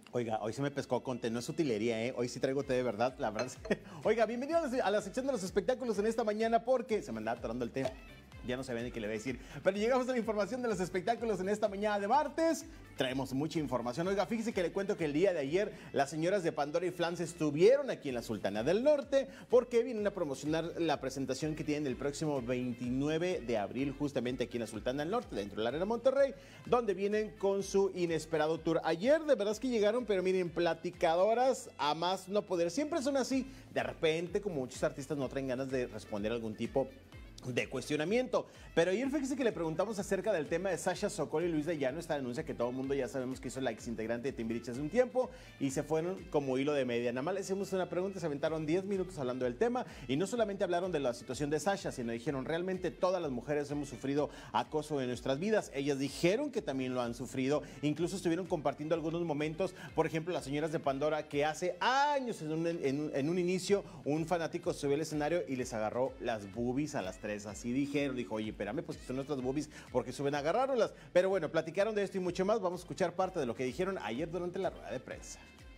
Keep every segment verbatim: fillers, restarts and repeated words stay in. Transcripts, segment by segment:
Oiga, hoy se me pescó con té, no es utilería, ¿eh? Hoy sí traigo té de verdad, la verdad. Oiga, bienvenidos a la sección de los espectáculos en esta mañana porque se me andaba atorando el té. Ya no sabía ni qué le voy a decir. Pero llegamos a la información de los espectáculos en esta mañana de martes. Traemos mucha información. Oiga, fíjese que le cuento que el día de ayer las señoras de Pandora y Flans estuvieron aquí en la Sultana del Norte porque vienen a promocionar la presentación que tienen el próximo veintinueve de abril justamente aquí en la Sultana del Norte, dentro de la Arena Monterrey, donde vienen con su inesperado tour. Ayer de verdad es que llegaron, pero miren, platicadoras a más no poder. Siempre son así. De repente, como muchos artistas no traen ganas de responder algún tipo de cuestionamiento. Pero ayer fíjese que le preguntamos acerca del tema de Sasha Sokol y Luis de Llano, esta denuncia que todo el mundo ya sabemos que hizo la ex integrante de Timbiriche hace un tiempo y se fueron como hilo de media. Nada más le hicimos una pregunta, se aventaron diez minutos hablando del tema y no solamente hablaron de la situación de Sasha, sino dijeron realmente todas las mujeres hemos sufrido acoso en nuestras vidas. Ellas dijeron que también lo han sufrido, incluso estuvieron compartiendo algunos momentos, por ejemplo las señoras de Pandora, que hace años en un, en, en un inicio un fanático subió al escenario y les agarró las boobies a las tres. Así dijeron, dijo, oye, espérame, pues que son nuestras boobies porque suben a agarrarlas. Pero bueno, platicaron de esto y mucho más. Vamos a escuchar parte de lo que dijeron ayer durante la rueda de prensa.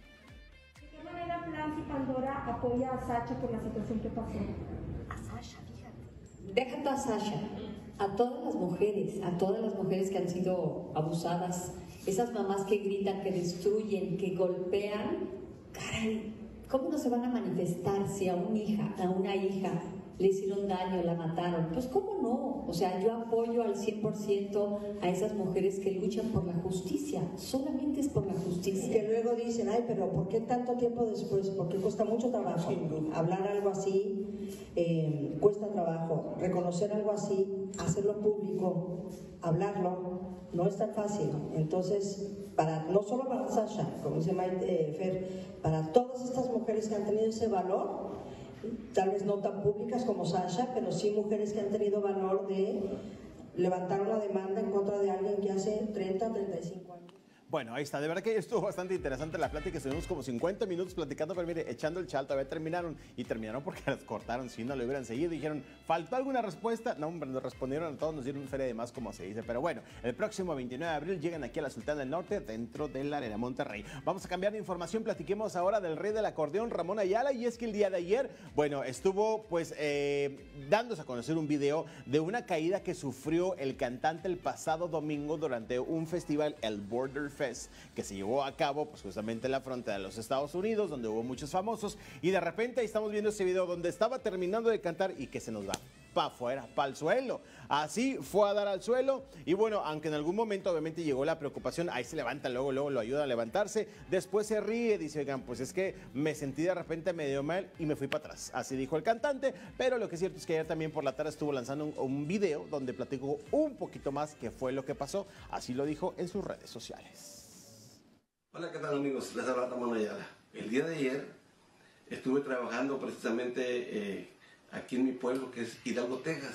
¿De qué manera Flans y Pandora apoya a Sasha por la situación que pasó? A Sasha, fíjate. Déjate a Sasha, a todas las mujeres, a todas las mujeres que han sido abusadas, esas mamás que gritan, que destruyen, que golpean, caray, ¿cómo no se van a manifestar si a una hija, a una hija le hicieron daño, la mataron? Pues cómo no, o sea, yo apoyo al cien por ciento a esas mujeres que luchan por la justicia, solamente es por la justicia. Que luego dicen, ay, pero ¿por qué tanto tiempo después? Porque cuesta mucho trabajo, hablar algo así, eh, cuesta trabajo, reconocer algo así, hacerlo público, hablarlo, no es tan fácil. Entonces, para, no solo para Sasha, como dice Maite, eh, Fer, para todas estas mujeres que han tenido ese valor, tal vez no tan públicas como Sasha, pero sí mujeres que han tenido valor de levantar una demanda en contra de alguien que hace treinta, treinta y cinco años. Bueno, ahí está, de verdad que estuvo bastante interesante la plática, estuvimos como cincuenta minutos platicando, pero mire, echando el chal, todavía terminaron, y terminaron porque las cortaron, si no lo hubieran seguido, dijeron, ¿faltó alguna respuesta? No, hombre, nos respondieron a todos, nos dieron feria de más, como se dice, pero bueno, el próximo veintinueve de abril llegan aquí a la Sultana del Norte, dentro de la Arena Monterrey. Vamos a cambiar de información, platiquemos ahora del rey del acordeón, Ramón Ayala, y es que el día de ayer, bueno, estuvo pues eh, dándose a conocer un video de una caída que sufrió el cantante el pasado domingo durante un festival, el Border Fest, que se llevó a cabo pues justamente en la frontera de los Estados Unidos, donde hubo muchos famosos, y de repente ahí estamos viendo ese video donde estaba terminando de cantar y que se nos va para afuera, para el suelo. Así fue a dar al suelo y bueno, aunque en algún momento obviamente llegó la preocupación, ahí se levanta, luego, luego lo ayuda a levantarse, después se ríe, dice, oigan, pues es que me sentí de repente medio mal y me fui para atrás. Así dijo el cantante, pero lo que es cierto es que ayer también por la tarde estuvo lanzando un, un video donde platicó un poquito más qué fue lo que pasó, así lo dijo en sus redes sociales. Hola, ¿qué tal amigos? Les habla Ramón Ayala. El día de ayer estuve trabajando precisamente eh, aquí en mi pueblo, que es Hidalgo, Texas,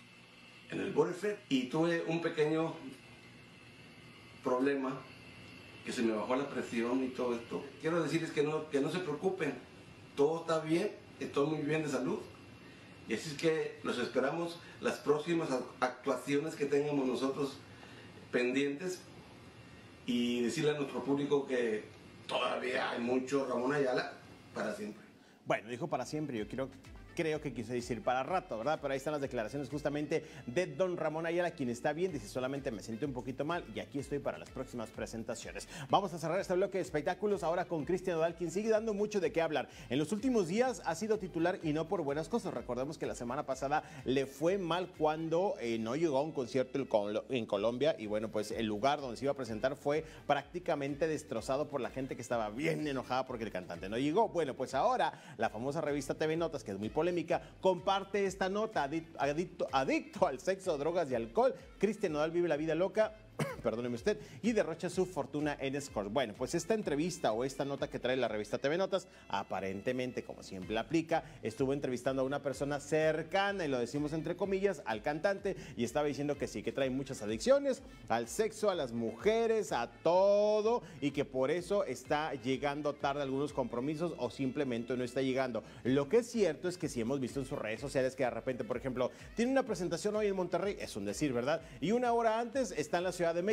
en el Border Fest, y tuve un pequeño problema, que se me bajó la presión y todo esto. Quiero decirles que no, que no se preocupen, todo está bien, estoy muy bien de salud, y así es que los esperamos las próximas actuaciones que tengamos nosotros pendientes, y decirle a nuestro público que todavía hay mucho Ramón Ayala para siempre. Bueno, dijo para siempre, yo quiero... Creo que quiso decir para rato, ¿verdad? Pero ahí están las declaraciones justamente de don Ramón Ayala, quien está bien, dice, solamente me sentí un poquito mal y aquí estoy para las próximas presentaciones. Vamos a cerrar este bloque de espectáculos ahora con Cristian Nodal, quien sigue dando mucho de qué hablar. En los últimos días ha sido titular y no por buenas cosas. Recordemos que la semana pasada le fue mal cuando eh, no llegó a un concierto en Colombia y bueno, pues el lugar donde se iba a presentar fue prácticamente destrozado por la gente que estaba bien enojada porque el cantante no llegó. Bueno, pues ahora la famosa revista T V Notas, que es muy polémica, comparte esta nota, adicto, adicto, adicto al sexo, drogas y alcohol. Cristian Nodal vive la vida loca, perdóneme usted, y derrocha su fortuna en escorts. Bueno, pues esta entrevista o esta nota que trae la revista T V Notas, aparentemente, como siempre aplica, estuvo entrevistando a una persona cercana, y lo decimos entre comillas, al cantante, y estaba diciendo que sí, que trae muchas adicciones al sexo, a las mujeres, a todo, y que por eso está llegando tarde a algunos compromisos o simplemente no está llegando. Lo que es cierto es que sí hemos visto en sus redes sociales que de repente, por ejemplo, tiene una presentación hoy en Monterrey, es un decir, ¿verdad? Y una hora antes está en la Ciudad de México,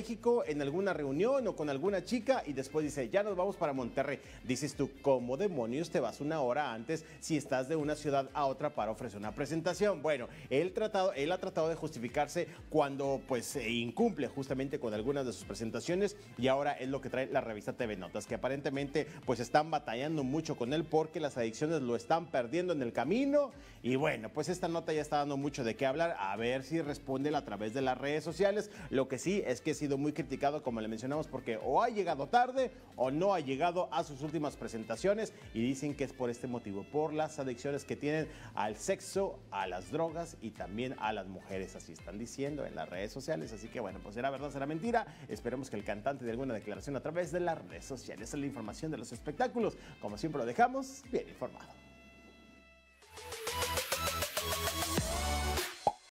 México en alguna reunión o con alguna chica y después dice, ya nos vamos para Monterrey. Dices tú, ¿cómo demonios te vas una hora antes si estás de una ciudad a otra para ofrecer una presentación? Bueno, él, tratado, él ha tratado de justificarse cuando pues incumple justamente con algunas de sus presentaciones y ahora es lo que trae la revista T V Notas, que aparentemente pues están batallando mucho con él porque las adicciones lo están perdiendo en el camino y bueno, pues esta nota ya está dando mucho de qué hablar, a ver si responde a través de las redes sociales. Lo que sí es que ha sido muy criticado, como le mencionamos, porque o ha llegado tarde o no ha llegado a sus últimas presentaciones y dicen que es por este motivo, por las adicciones que tienen al sexo, a las drogas y también a las mujeres, así están diciendo en las redes sociales. Así que bueno, pues será verdad, será mentira. Esperemos que el cantante dé alguna declaración a través de las redes sociales. Esa es la información de los espectáculos. Como siempre lo dejamos bien informado.